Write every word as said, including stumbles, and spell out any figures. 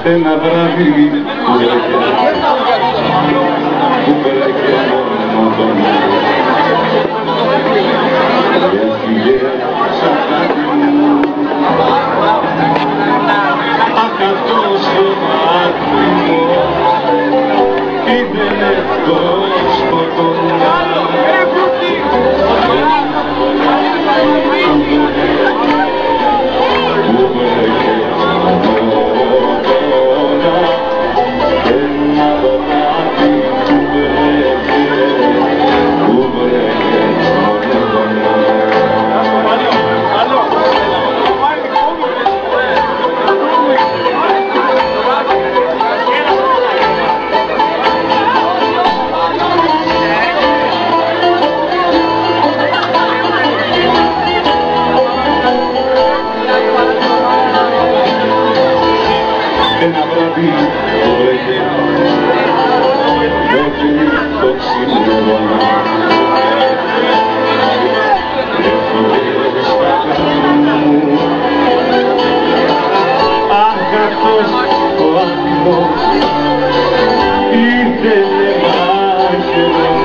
ένα βράδυ που βρέκε, που βρέκε μόνο το νερό και έφυγε σαν κάτι μου. Αχ, αυτό στο μάτι μου είναι λεπτός σκοτωμά. Ένα βράδυ που βρέκε, μέχρι το ξημέρωμα έφυγε στα χέρια μου. Αχ, αυτός ο άνθρωπος ήθελε μάχαιρο.